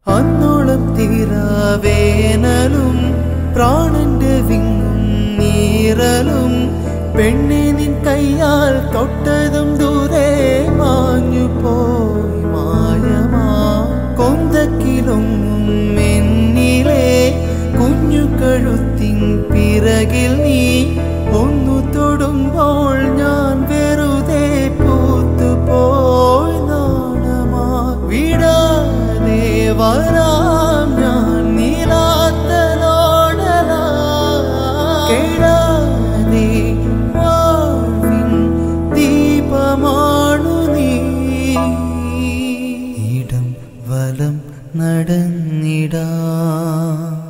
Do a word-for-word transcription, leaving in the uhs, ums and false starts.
അന്നോളം തീരാവേനലും പ്രാണന്റെ വിങ്ങും നീറലും പെണ്ണെ നിൻ കയ്യാൽ തൊട്ടതും ദൂരെ മാഞ്ഞു പോയി മായമാ കൊന്തക്കിലൊങ്ങും എന്നിലെ കുഞ്ഞു കഴുത്തിൻ പിറകിൽ നീ ഒന്നു തൊടുമ്പോൾ ഞാൻ വെറുതെ പൂത്തുപോയി നാണമാ വിടാതെ വരാം ഞാൻ നീലാത്തലോടലാ കേടാതെ വാഴ്വിൻ ദീപമാണു നീ ഇടം വലം നടന്നിടാം.